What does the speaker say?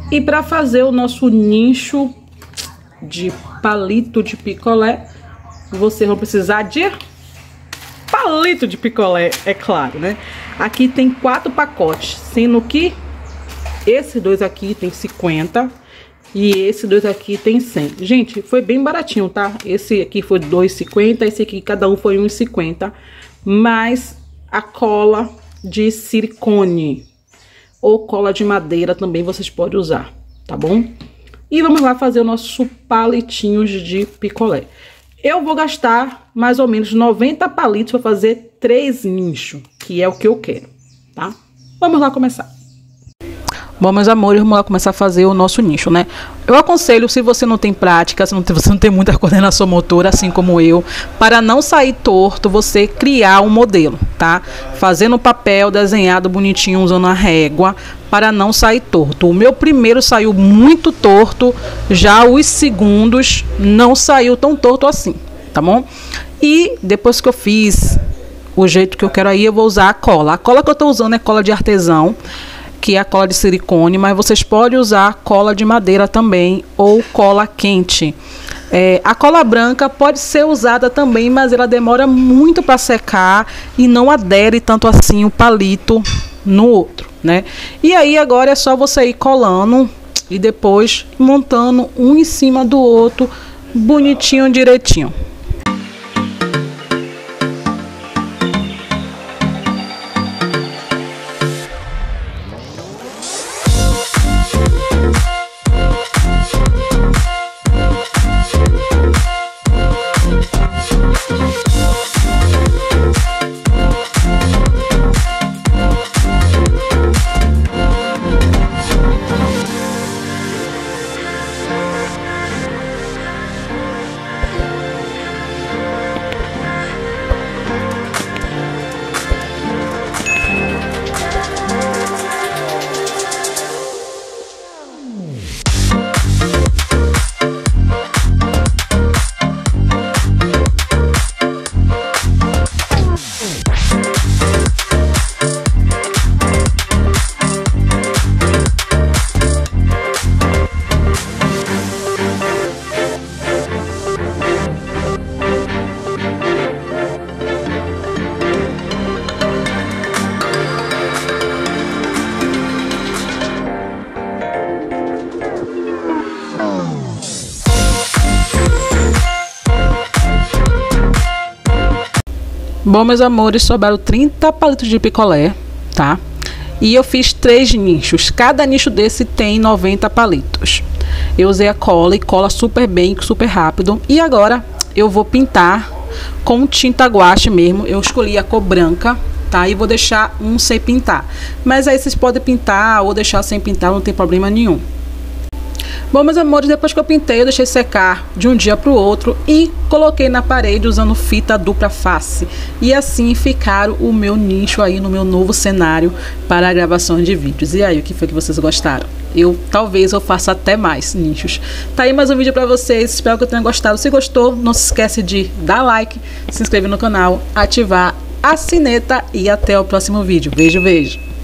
E para fazer o nosso nicho de palito de picolé, vocês vão precisar de palito de picolé, é claro, né? Aqui tem 4 pacotes, sendo que esse 2 aqui tem 50 e esse 2 aqui tem 100. Gente, foi bem baratinho, tá? Esse aqui foi 2,50, esse aqui cada um foi 1,50, mas a cola de silicone ou cola de madeira também vocês podem usar, tá bom? E vamos lá fazer o nosso palitinhos de picolé. Eu vou gastar mais ou menos 90 palitos para fazer 3 nichos, que é o que eu quero, tá? Vamos lá começar. Bom, meus amores, vamos lá começar a fazer o nosso nicho, né? Eu aconselho, se você não tem prática, se você não tem muita coordenação motora, assim como eu, para não sair torto, você criar um modelo, tá? Fazendo papel desenhado bonitinho, usando a régua, para não sair torto. O meu primeiro saiu muito torto, já os segundos não saiu tão torto assim, tá bom? E depois que eu fiz o jeito que eu quero aí, eu vou usar a cola. A cola que eu tô usando é cola de artesão, que é a cola de silicone, mas vocês podem usar cola de madeira também, ou cola quente. A cola branca pode ser usada também, mas ela demora muito para secar e não adere tanto assim o palito no outro, né? E aí agora é só você ir colando e depois montando um em cima do outro, bonitinho, direitinho. Bom, meus amores, sobraram 30 palitos de picolé, tá? E eu fiz 3 nichos. Cada nicho desse tem 90 palitos. Eu usei a cola e cola super bem, super rápido. E agora eu vou pintar com tinta guache mesmo. Eu escolhi a cor branca, tá? E vou deixar um sem pintar. Mas aí vocês podem pintar ou deixar sem pintar, não tem problema nenhum. Bom, meus amores, depois que eu pintei, eu deixei secar de um dia para o outro e coloquei na parede usando fita dupla face. E assim ficaram o meu nicho aí no meu novo cenário para a gravação de vídeos. E aí, o que foi que vocês gostaram? Talvez eu faça até mais nichos. Tá aí mais um vídeo para vocês, espero que eu tenha gostado. Se gostou, não se esquece de dar like, se inscrever no canal, ativar a sineta e até o próximo vídeo. Beijo, beijo!